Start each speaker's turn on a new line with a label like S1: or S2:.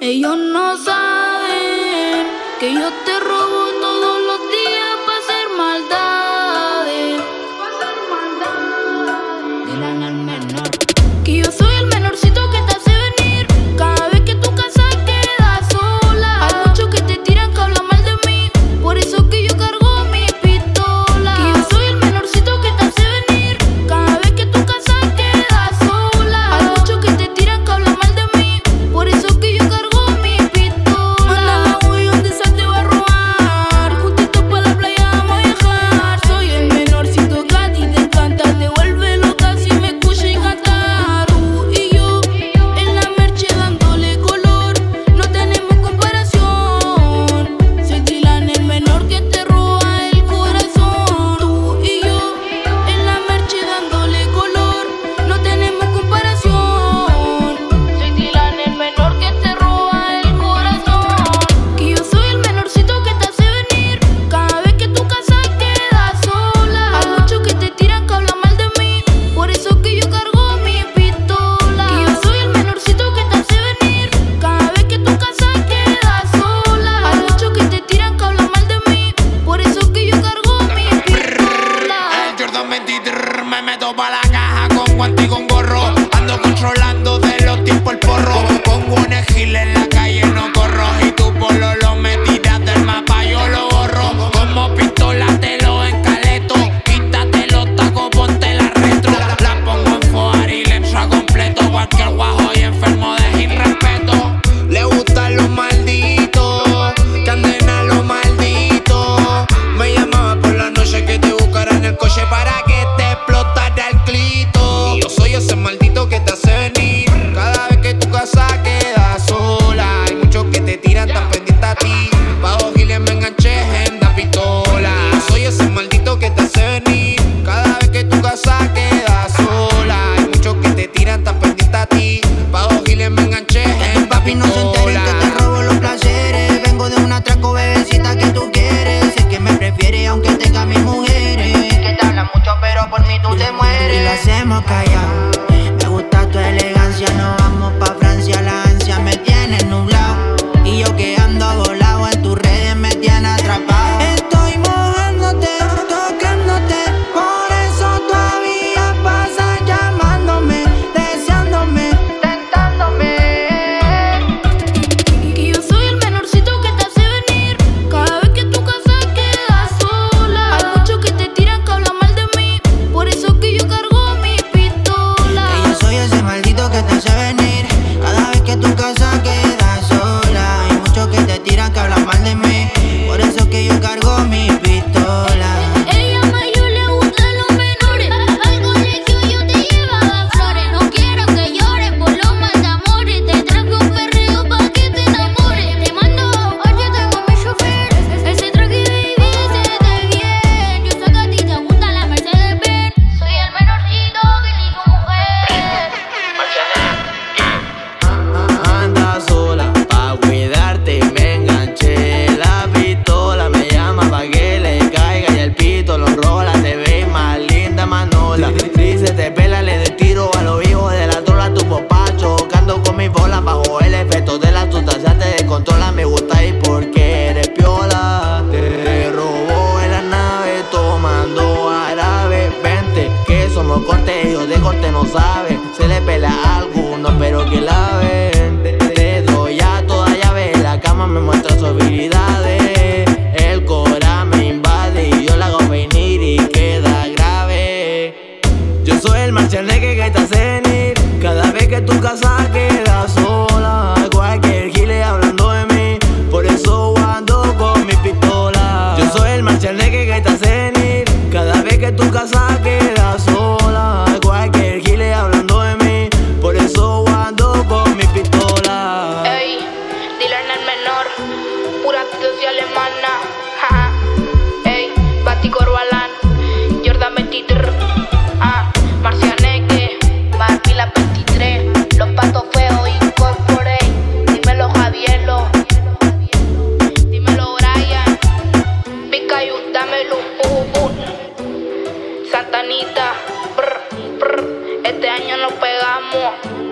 S1: Ellos no saben que yo te robo todos los días para hacer maldades. Dile al menor que yo soy el menorcito que te hace venir cada vez que tu casa queda sola. Hay muchos que te tiran que hablan mal de mí, por eso que yo cargo mi pistola. Que yo soy el menorcito que te hace venir cada vez que tu casa queda sola. Hay muchos que te tiran que hablan mal de mí, por eso que yo cargo mi pistola. Manda la voy donde se te va a robar, justito pa' la playa vamos a viajar. Soy el menorcito que a ti te encanta, te vuelve loca si me escuchas y cantar. Tú y yo en la merche dándole color, no tenemos comparación. Soy Dylan el menor que te roba el corazón. Tú y yo en la merche dándole color, no tenemos comparación. Soy Dylan el menor que te roba el corazón. Que yo soy el menorcito que te hace venir cada vez que tu casa queda sola. Hay muchos que te tiran que hablan mal de mí, por eso que yo cargo mi pistola. Que yo soy el menorcito que te hace venir cada vez que tu casa queda sola. Hay muchos que te tiran que hablan mal de mí, por eso que yo cargo mi pistola.
S2: El Jordan 23 me meto pa' la caja con guante y con gorro. Ando controlando de los tiempos el porro. Pongo un gil en la calle, no corro. Y tu pololo me tiras del mapa, yo lo borro. Como pistola te lo encaleto. Quítate los tacos, ponte la retro. La pongo en foar y le entro a completo. Cualquier guajo y enfermo de irrespeto. Le gustan los malditos, que anden a los malditos. Me llamaba por la noche que te buscara en el coche para que te explotara el clito. Y yo soy ese maldito que te hace venir cada vez que tu casa queda sola. Hay muchos que te tiran tan pendiente a ti, bajo giles me enganché en la pistola. Y yo soy ese maldito que te hace venir cada vez que tu casa queda sola. Hay muchos que te tiran tan pendiente a ti, bajo giles me enganché en la
S3: Papi, no se enteren que te robo los placeres. Vengo de un atraco, bebecita, que tú quieres. Sé que me prefieres aunque tenga mis mujeres, que te hablan mucho pero por mí tú te mueres. Y lo hacemos callado, me gusta tu elegancia. Nos vamos pa' Francia, la ansia me tiene nublado. Y yo que ando volado en tus redes me tiene atrapado. Estoy mojándote, tocándote, por eso todavía pasas llamándome, deseándome, tentándome.
S1: Que yo soy el menorcito que te hace venir cada vez que tu casa queda sola. Hay muchos que te tiran que hablan mal de mí, por eso que yo cargo mi pistola.
S3: Que yo soy ese maldito que te hace venir cada vez que tu casa queda sola. Hay muchos que te tiran que hablan mal de mí, por eso que yo cargo mi pistola.
S1: Ella mayor le gustan los menores, al colegio yo te llevaba flores. No quiero que llores por los mal de amores, te traje un perreo pa' que te enamores. Te mando, oye, tengo mi chofer, ese traje baby se te bien. Yo sé que a ti te gusta la Mercedes-Benz, soy el menorcito que elijo mujer.
S4: Anda sola, pa' cuidarte me enganché la pistola. Me llama pa' que le caiga y el pito lo rola. Te ves más linda, manola. Si se te pela le doy tiro a los hijos de la trola. Tu papá chocando con mis bolas, bajo el efecto de la sustancia te descontrola. Me gusta ir porque eres piola. Te robó en la nave tomando árabe. Vente que somos cortes, ellos de corte no saben. Se le pela a algunos pero que la ven. Te doy a toda llave, la cama me muestra sus habilidades. El cora me invade y yo la hago venir y queda grave. Yo soy el marcianeque que te hace venir cada vez que tu casa queda sola. Cualquier gile hablando de mí, por eso ando con mi pistola. Yo soy el marcianeque que te hace venir cada vez que tu casa queda sola. Cualquier gile hablando de mí, por eso ando con mi pistola.
S1: Ey, Dylan el menor, pura actitud alemana. Jaja. Ey, Bati Corbalán, Jordan 23. Marcianeque, Marfila 23. Los patos feos incorporate. Dímelo Javielo, dímelo Brian. Picayu, dámelo Santanita. Este año nos pegamos.